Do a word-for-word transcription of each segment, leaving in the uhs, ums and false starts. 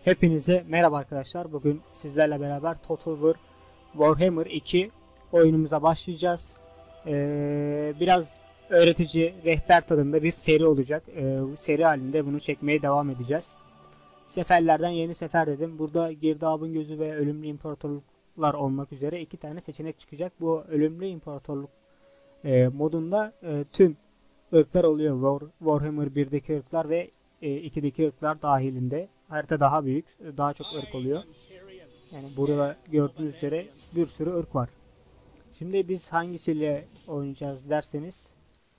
Hepinize merhaba arkadaşlar. Bugün sizlerle beraber Total War Warhammer iki oyunumuza başlayacağız. Ee, biraz öğretici, rehber tadında bir seri olacak. Ee, bu seri halinde bunu çekmeye devam edeceğiz. Seferlerden yeni sefer dedim. Burada Girdab'ın gözü ve ölümlü imparatorluklar olmak üzere iki tane seçenek çıkacak. Bu ölümlü imparatorluk e, modunda e, tüm ırklar oluyor. War, Warhammer birdeki ırklar ve e, ikideki ırklar dahilinde. Harita daha büyük, daha çok ırk oluyor. Yani burada gördüğünüz üzere bir sürü ırk var. Şimdi biz hangisiyle oynayacağız derseniz,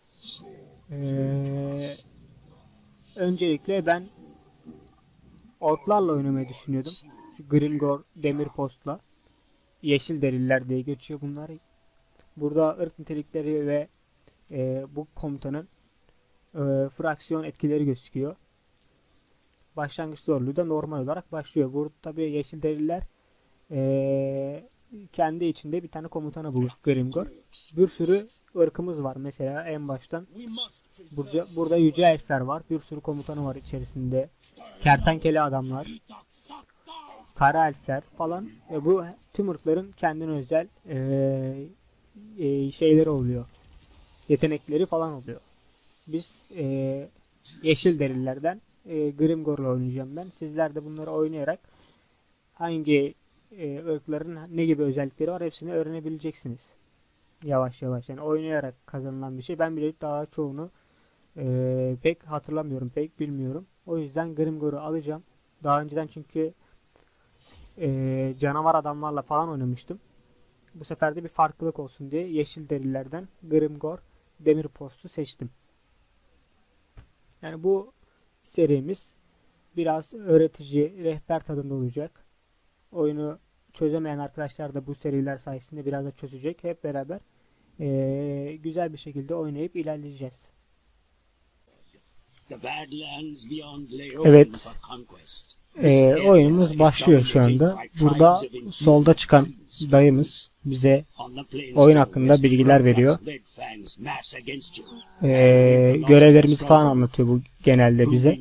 ee, öncelikle ben orklarla oynamayı düşünüyordum. Şu Grimgor demir postla, yeşil derililer diye geçiyor bunlar. Burada ırk nitelikleri ve e, bu komutanın e, fraksiyon etkileri gözüküyor. Başlangıç zorluğu da normal olarak başlıyor. Burada tabii yeşil deriler ee, kendi içinde bir tane komutanı bulur, Grimgor. Bir sürü ırkımız var. Mesela en baştan burada, burada yüce elfler var. Bir sürü komutanı var içerisinde. Kertenkele adamlar, kara elfler falan. E bu tüm ırkların kendine özel ee, e, şeyleri oluyor. Yetenekleri falan oluyor. Biz ee, yeşil derilerden E, Grimgor'la oynayacağım ben. Sizler de bunları oynayarak hangi e, ırkların ne gibi özellikleri var hepsini öğrenebileceksiniz. Yavaş yavaş. Yani oynayarak kazanılan bir şey. Ben bile daha çoğunu e, pek hatırlamıyorum. Pek bilmiyorum. O yüzden Grimgor'u alacağım. Daha önceden çünkü e, canavar adamlarla falan oynamıştım. Bu sefer de bir farklılık olsun diye yeşil derilerden Grimgor demir postu seçtim. Yani bu serimiz biraz öğretici, rehber tadında olacak. Oyunu çözemeyen arkadaşlar da bu seriler sayesinde biraz da çözecek. Hep beraber ee, güzel bir şekilde oynayıp ilerleyeceğiz. Evet. Ee, oyunumuz başlıyor şu anda. Burada solda çıkan dayımız bize oyun hakkında bilgiler veriyor. Ee, görevlerimizi falan anlatıyor bu genelde bize.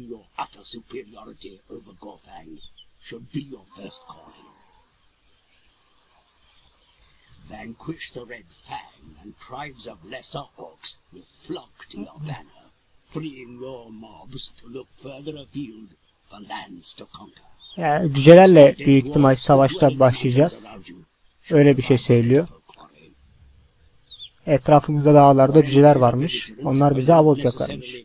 Vanquish the Red Fang and tribes of lesser orcs will flock to your banner, freeing your mobs to look further afield for lands to conquer. Yani cücelerle büyük ihtimal savaşta başlayacağız. Öyle bir şey söylüyor. Etrafımızda dağlarda cüceler varmış. Onlar bize av olacaklarmış.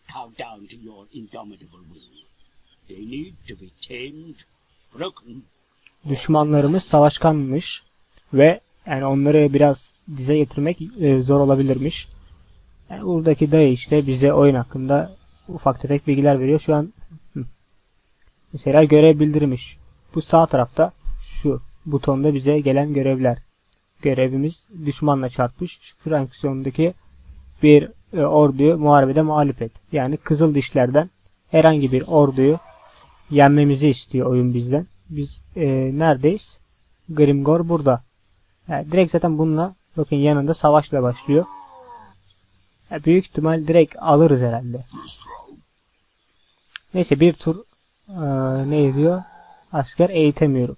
Düşmanlarımız savaşkanmış ve yani onları biraz dize getirmek e, zor olabilirmiş. Yani buradaki dayı işte bize oyun hakkında ufak tefek bilgiler veriyor. Şu an hı. Mesela görev bildirmiş. Bu sağ tarafta şu butonda bize gelen görevler. Görevimiz düşmanla çarpış. Şu fraksiyondaki bir e, orduyu muharebede mağlup et. Yani kızıl dişlerden herhangi bir orduyu yenmemizi istiyor oyun bizden. Biz e, neredeyiz? Grimgor burada. Yani direkt zaten bununla bakın yanında savaşla başlıyor. Yani büyük ihtimal direkt alırız herhalde. Neyse bir tur e, ne diyor? Asker eğitemiyorum.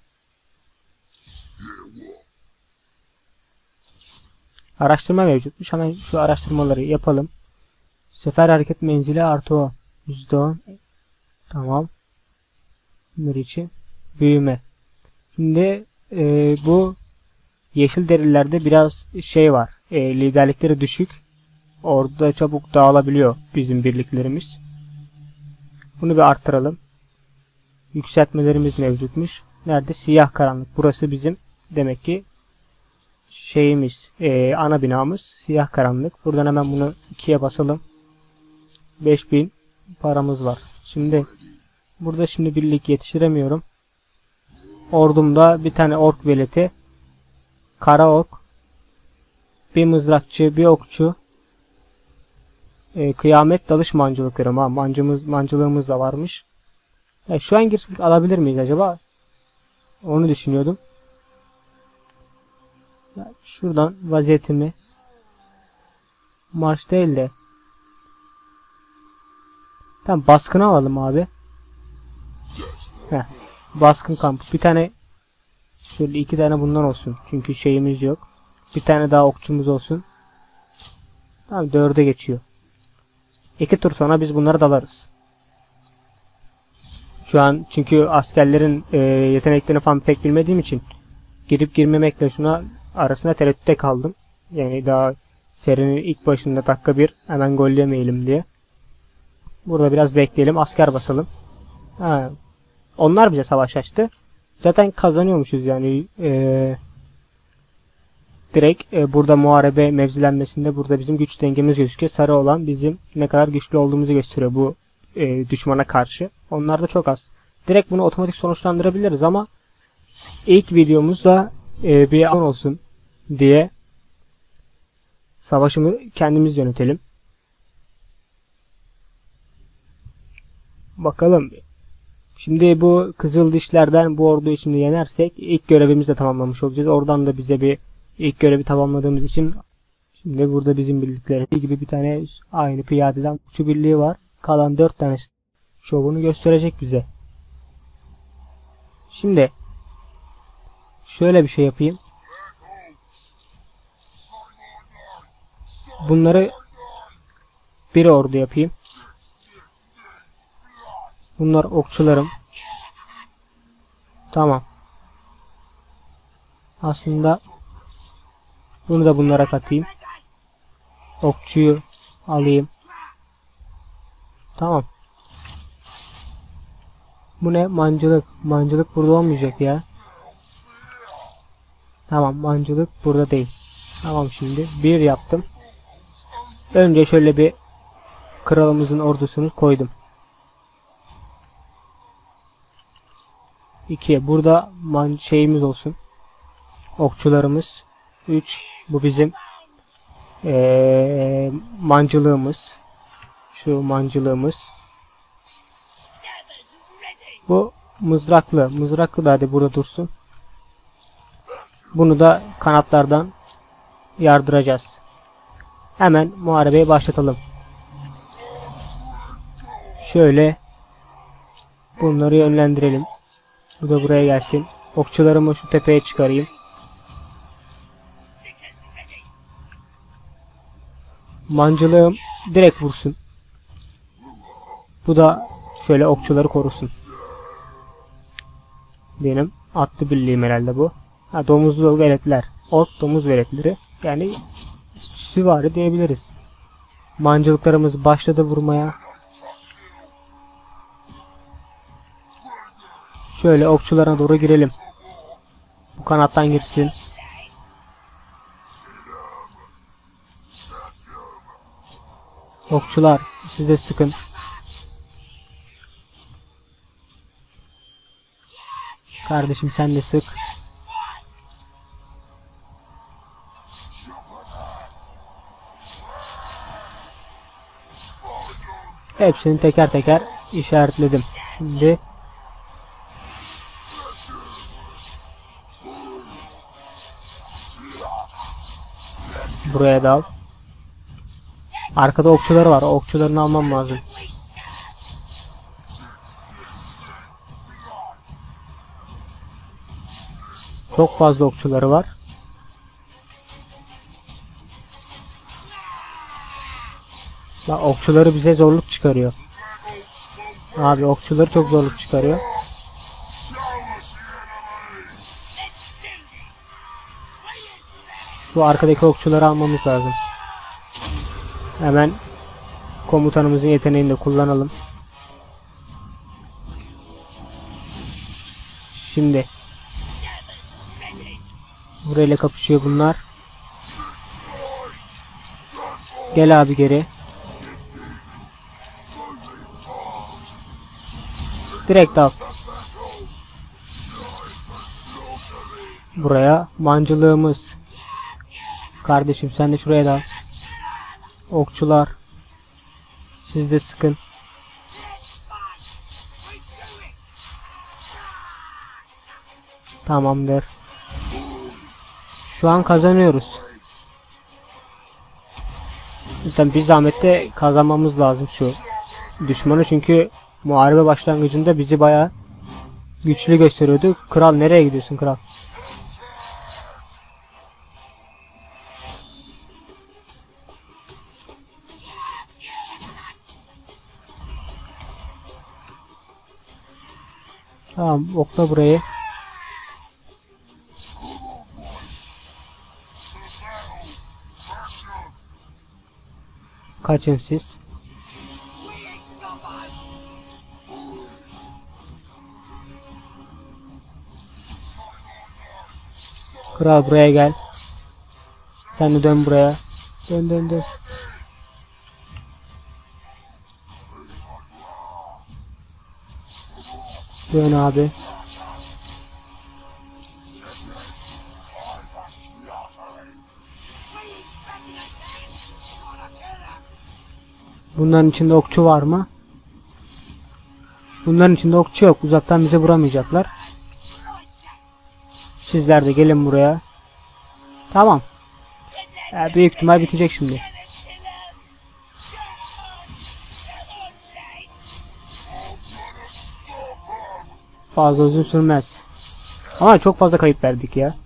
Araştırma mevcutmuş. Hemen şu araştırmaları yapalım. Sefer hareket menzili artı on. yüzde on. Tamam. Bunlar için büyüme. Şimdi e, bu yeşil derilerde biraz şey var. E, liderlikleri düşük. Orada çabuk dağılabiliyor bizim birliklerimiz. Bunu bir arttıralım. Yükseltmelerimiz mevcutmuş. Nerede? Siyah karanlık. Burası bizim demek ki şeyimiz, e, ana binamız. Siyah karanlık. Buradan hemen bunu ikiye basalım. beş bin paramız var. Şimdi burada şimdi birlik yetiştiremiyorum. Ordumda bir tane ork veleti, kara ork, bir mızrakçı, bir okçu, e, kıyamet dalış mancılıkları. Ha, mancımız, mancılığımız da varmış. E, şu an girişlik alabilir miyiz acaba? Onu düşünüyordum. Ya, şuradan vaziyetimi marş değil de tamam baskını alalım abi. Heh. Baskın kampı. Bir tane şöyle iki tane bundan olsun. Çünkü şeyimiz yok. Bir tane daha okçumuz olsun. Tamam, dörde geçiyor. İki tur sonra biz bunları dalarız. Şu an çünkü askerlerin e, yeteneklerini falan pek bilmediğim için girip girmemekle şuna arasında tereddütte kaldım. Yani daha serinin ilk başında dakika bir hemen gol yemeyelim diye. Burada biraz bekleyelim, asker basalım. Ha, onlar bize savaş açtı. Zaten kazanıyormuşuz yani. E, direkt e, burada muharebe mevzilenmesinde burada bizim güç dengemiz gözüküyor. Sarı olan bizim ne kadar güçlü olduğumuzu gösteriyor bu e, düşmana karşı. Onlar da çok az. Direkt bunu otomatik sonuçlandırabiliriz ama ilk videomuzda e, bir an olsun diye savaşımı kendimiz yönetelim. Bakalım. Şimdi bu kızıl dişlerden bu orduyu şimdi yenersek ilk görevimizi de tamamlamış olacağız. Oradan da bize bir ilk görevi tamamladığımız için şimdi burada bizim birlikleri gibi bir tane aynı piyadeden okçu birliği var. Kalan dört tanesi şovunu gösterecek bize. Şimdi şöyle bir şey yapayım. Bunları bir ordu yapayım. Bunlar okçularım. Tamam. Aslında bunu da bunlara katayım. Okçuyu alayım. Tamam. Bu ne? Mancılık. Mancılık burada olmayacak ya. Tamam, mancılık burada değil. Tamam, şimdi bir yaptım. Önce şöyle bir kralımızın ordusunu koydum. iki. Burada man şeyimiz olsun. Okçularımız. üç. Bu bizim ee, mancılığımız. Şu mancılığımız. Bu mızraklı. Mızraklı da hadi burada dursun. Bunu da kanatlardan yardıracağız. Hemen muharebeyi başlatalım. Şöyle bunları yönlendirelim. Bu da buraya gelsin. Okçularımı şu tepeye çıkarayım. Mancılığım direkt vursun. Bu da şöyle okçuları korusun. Benim atlı birliğim herhalde bu. Ha, domuzlu veletler. Ork domuz veletleri. Yani süvari diyebiliriz. Mancılıklarımız başladı vurmaya. Şöyle okçularına doğru girelim. Bu kanattan girsin. Okçular siz de sıkın. Kardeşim sen de sık. Hepsini teker teker işaretledim. Şimdi buraya dal. Arkada okçuları var. O okçularını almam lazım. Çok fazla okçuları var. Bak, okçuları bize zorluk çıkarıyor. Abi okçuları çok zorluk çıkarıyor. Şu arkadaki okçuları almamız lazım. Hemen komutanımızın yeteneğini de kullanalım. Şimdi burayla kapışıyor bunlar. Gel abi geri. Direkt al. Buraya mancılığımız. Kardeşim sen de şuraya da. Okçular. Siz de sıkın. Tamamdır. Şu an kazanıyoruz. Zaten bir zahmette kazanmamız lazım şu düşmanı, çünkü muharebe başlangıcında bizi bayağı güçlü gösteriyordu. Kral nereye gidiyorsun kral? Tamam, okla burayı. Kaçın siz. Kral buraya gel. Sen de dön buraya. Dön dön dön. Dön abi. Bunların içinde okçu var mı? Bunların içinde okçu yok. Uzaktan bize vuramayacaklar. Sizler de gelin buraya. Tamam. Ya büyük ihtimal bitecek şimdi. Fazla uzun sürmez. Ama çok fazla kayıp verdik ya.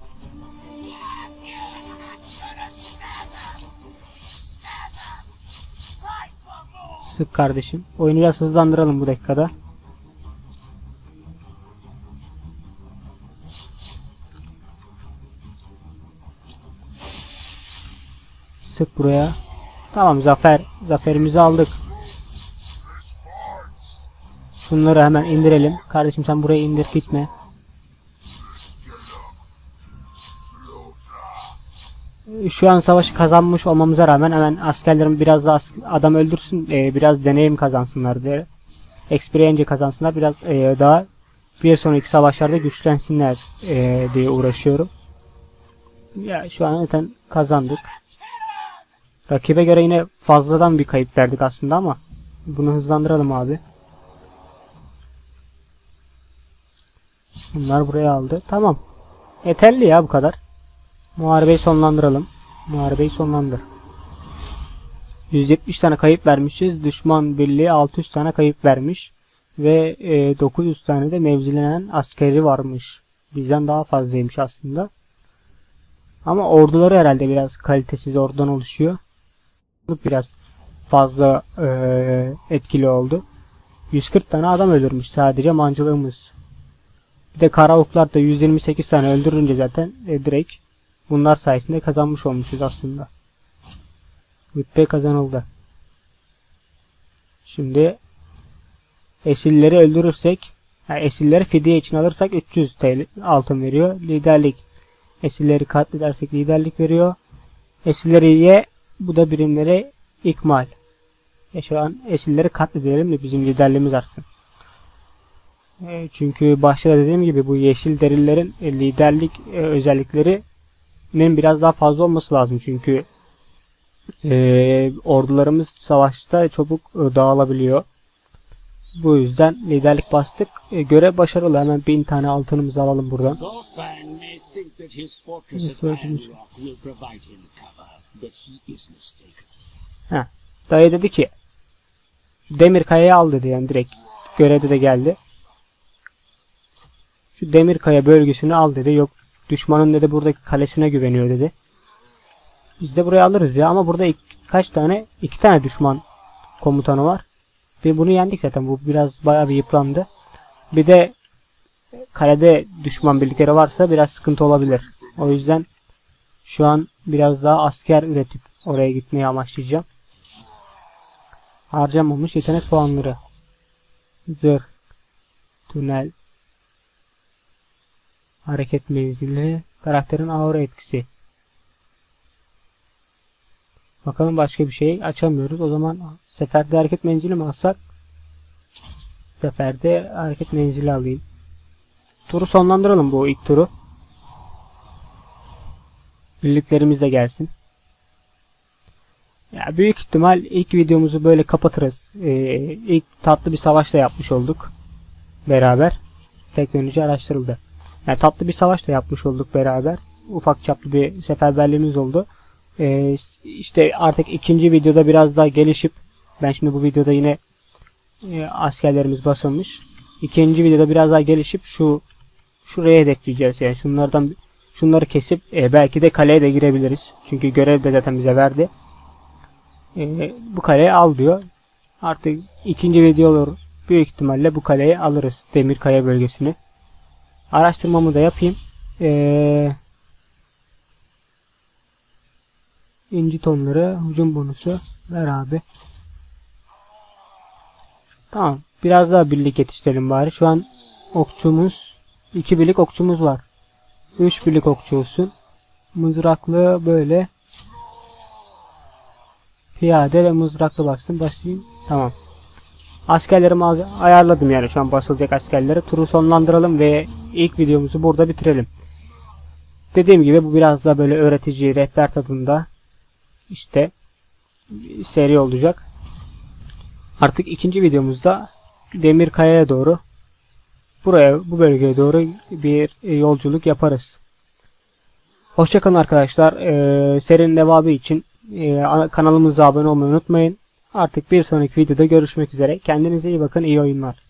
Sık kardeşim. Oyunu biraz hızlandıralım bu dakikada. Sık buraya. Tamam, zafer. Zaferimizi aldık. Şunları hemen indirelim. Kardeşim sen buraya indir, gitme. Şu an savaşı kazanmış olmamıza rağmen hemen askerlerim biraz daha adam öldürsün, e, biraz deneyim kazansınlar diye. Experience kazansınlar, biraz e, daha bir sonraki savaşlarda güçlensinler e, diye uğraşıyorum. Ya şu an zaten kazandık. Rakibe göre yine fazladan bir kayıp verdik aslında ama bunu hızlandıralım abi. Bunlar buraya aldı. Tamam. Yeterli ya bu kadar. Muharebeyi sonlandıralım. Muharebeyi sonlandır. yüz yetmiş tane kayıp vermişiz. Düşman birliği altı yüz tane kayıp vermiş. Ve e, dokuz yüz tane de mevzilenen askeri varmış. Bizden daha fazlaymış aslında. Ama orduları herhalde biraz kalitesiz ordudan oluşuyor. Biraz fazla e, etkili oldu. yüz kırk tane adam öldürmüş sadece mancılığımız. Bir de kara oklar da yüz yirmi sekiz tane öldürünce zaten e, direkt bunlar sayesinde kazanmış olmuşuz aslında. Rütbe kazanıldı. Şimdi esirleri öldürürsek, yani esirleri fidye için alırsak üç yüz T L altın veriyor. Liderlik, esirleri katledersek liderlik veriyor. Esirleri ye, bu da birimlere ikmal. Ya şu an esirleri katledelim de bizim liderliğimiz artsın. E, çünkü başta dediğim gibi bu yeşil derillerin e, liderlik e, özelliklerinin biraz daha fazla olması lazım. Çünkü e, ordularımız savaşta çabuk e, dağılabiliyor. Bu yüzden liderlik bastık. E, görev başarılı. Hemen bin tane altınımızı alalım buradan. Heh. Dayı dedi ki demir kayayı al dedi, yani direkt görevde de geldi. Şu demir kaya bölgesini al dedi. Yok düşmanın dedi buradaki kalesine güveniyor dedi. Biz de burayı alırız ya, ama burada iki, kaç tane? iki tane düşman komutanı var. Ve bunu yendik zaten. Bu biraz bayağı bir yıprandı. Bir de kalede düşman birlikleri varsa biraz sıkıntı olabilir. O yüzden şu an biraz daha asker üretip oraya gitmeyi amaçlayacağım. Harcamamış yetenek puanları. Zırh, tünel, hareket menzili, karakterin aura etkisi. Bakalım başka bir şey açamıyoruz. O zaman seferde hareket menzili mi alsak? Seferde hareket menzili alayım. Turu sonlandıralım, bu ilk turu. Birliklerimiz de gelsin. Ya büyük ihtimal ilk videomuzu böyle kapatırız. Ee, ilk tatlı bir savaşla yapmış olduk. Beraber. Teknoloji araştırıldı. Yani tatlı bir savaş da yapmış olduk beraber. Ufak çaplı bir seferberliğimiz oldu. Ee, işte artık ikinci videoda biraz daha gelişip, ben şimdi bu videoda yine e, askerlerimiz basılmış. İkinci videoda biraz daha gelişip şu şuraya hedefleyeceğiz. Yani şunlardan şunları kesip e, belki de kaleye de girebiliriz. Çünkü görev de zaten bize verdi. E, bu kaleyi al diyor. Artık ikinci video olur. Büyük ihtimalle bu kaleyi alırız. Demirkaya bölgesini. Araştırmamı da yapayım. Eee İnci tonları, hücum bonusu ver abi. Tamam. Biraz daha birlik yetiştirelim bari. Şu an okçumuz, iki birlik okçumuz var. Üç birlik okçu olsun. Mızraklı böyle. Piyade ve mızraklı bastım. Basayım. Tamam. Askerlerimi ayarladım yani şu an basılacak askerleri. Turu sonlandıralım ve ilk videomuzu burada bitirelim. Dediğim gibi bu biraz da böyle öğretici, rehber tadında işte seri olacak. Artık ikinci videomuzda Demirkaya'ya doğru, buraya, bu bölgeye doğru bir yolculuk yaparız. Hoşçakalın arkadaşlar. Ee, serinin devamı için e, kanalımıza abone olmayı unutmayın. Artık bir sonraki videoda görüşmek üzere. Kendinize iyi bakın. İyi oyunlar.